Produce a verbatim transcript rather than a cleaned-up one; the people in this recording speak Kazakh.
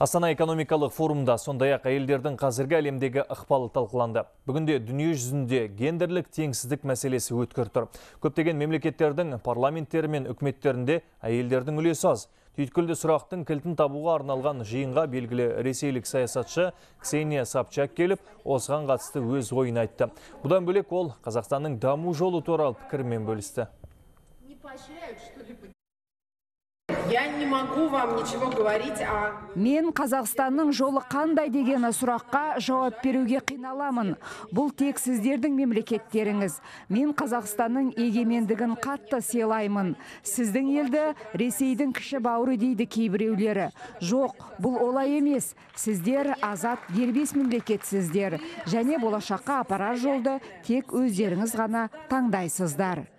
Астана экономикалық форумда сондай-ақ әйелдердің қазіргі әлемдегі ықпалы талқыланды. Бүгінде дүние жүзінде гендерлік теңсіздік мәселесі өткір тұр. Көптеген мемлекеттердің парламенттері мен үкіметтерінде әйелдердің үлесі аз. Түйткілді сұрақтың кілтін табуға арналған жиынға белгілі ресейлік саясатшы Ксения Собчак келіп, осыған қатысты өз ойын айтты. Бұдан бөлек ол Қазақстанның даму жолы туралы пікірмен бөлісті. Я не могу вам ничего говорить о... Мен Қазақстанның жолы қандай деген сұраққа жауап беруге қиналамын. Бұл тек сіздердің мемлекеттеріңіз. Мен Қазақстанның егемендігін қатты сыйлаймын. Сіздің елді Ресейдің кіші бауыры дейді кейбіреулері. Жоқ, бұл олай емес. Сіздер азат дербес мемлекетсіздер. Және болашаққа апарар жолды тек өздеріңіз ғана таңдайсыздар.